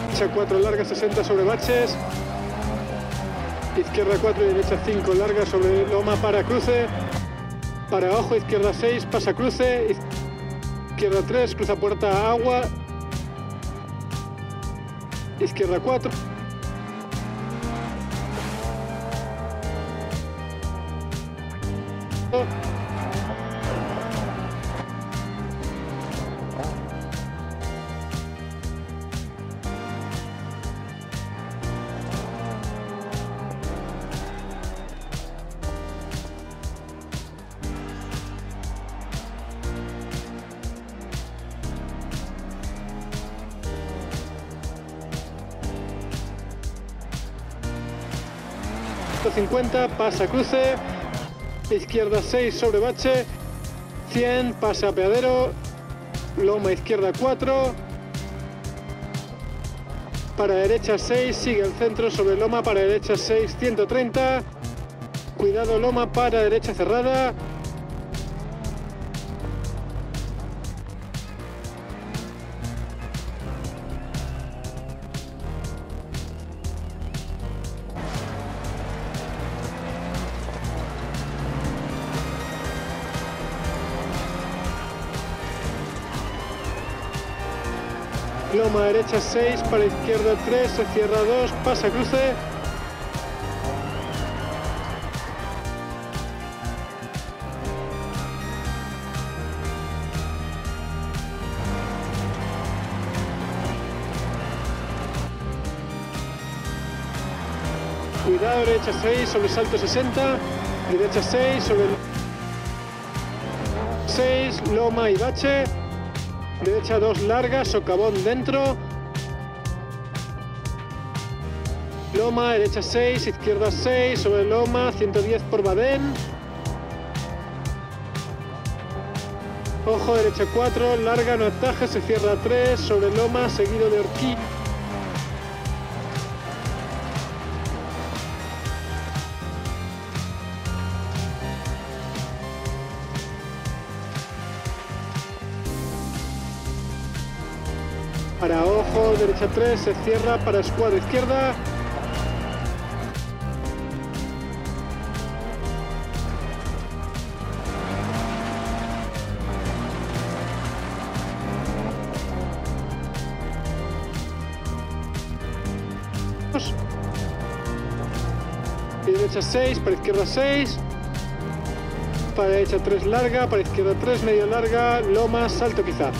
Derecha 4 larga, 60 sobre baches. Izquierda 4 y derecha 5 larga sobre loma para cruce. Para ojo, izquierda 6, pasa cruce. Izquierda 3, cruza puerta agua. Izquierda 4. ...50, pasa cruce, izquierda 6 sobre bache, 100, pasa apeadero, loma izquierda 4, para derecha 6, sigue el centro sobre loma, para derecha 6, 130, cuidado loma para derecha cerrada, loma derecha 6, para izquierda 3, se cierra 2, pasa cruce. Cuidado, derecha 6, sobresalto 60, derecha 6, sobre 6, loma y bache. Derecha 2 larga, socavón dentro. Loma, derecha 6, izquierda 6, sobre loma, 110 por badén. Ojo, derecha 4, larga, no ataje, se cierra 3, sobre loma, seguido de horquilla. Para ojo, derecha 3, se cierra, para escuadra izquierda. Y derecha 6, para izquierda 6. Para derecha 3 larga, para izquierda 3 medio larga, loma, salto quizá.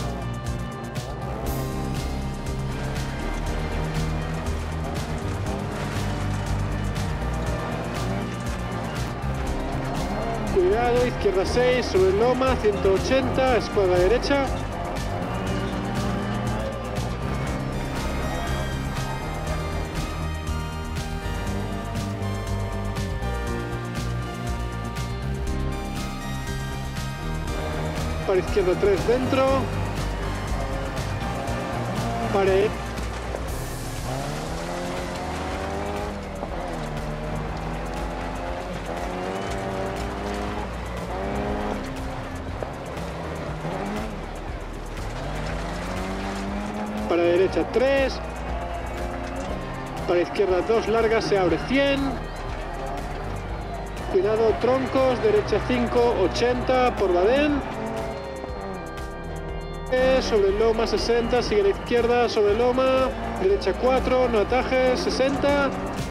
Cuidado, izquierda 6, sobre loma, 180, escuadra derecha. Para izquierda 3 dentro. Para para derecha 3, para izquierda 2 larga, se abre 100, cuidado troncos, derecha 5, 80 por badén, sobre loma 60, sigue a la izquierda, sobre loma, derecha 4, no atajes, 60,